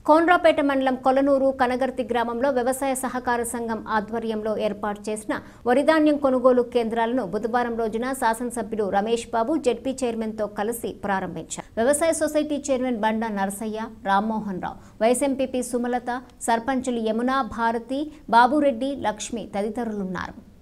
కోన్రాపేట మండలం కొలనూరు కనగర్తి గ్రామంలో వ్యవసాయ సహకార సంఘం ఆధ్వర్యంలో ఏర్పాటు చేసిన వరిధాన్యం కొనుగోలు కేంద్రాలను బుధవారం రోజున శాసనసభ్యుడు రమేష్ బాబు జెడ్పీ చైర్మన్ తో కలిసి ప్రారంభించారు. వ్యవసాయ society chairman Banda Narasayya, Rammohan Rao, vice MPP Sumalatha, సర్పంచులు యమున, భారతి, బాబురెడ్డి, లక్ష్మి తదితరులున్నారు.